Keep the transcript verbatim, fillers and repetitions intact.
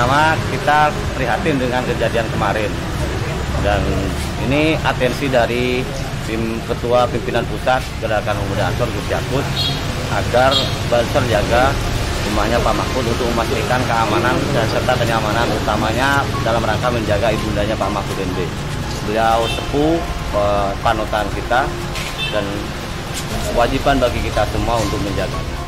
pertama kita prihatin dengan kejadian kemarin, dan ini atensi dari tim Ketua Pimpinan Pusat Gerakan Pemuda Ansor Gus Yakut agar berjaga rumahnya Pak Mahfud untuk memastikan keamanan dan serta kenyamanan, utamanya dalam rangka menjaga ibundanya Pak Mahfud M D. Beliau sepuh, panutan kita, dan kewajiban bagi kita semua untuk menjaganya.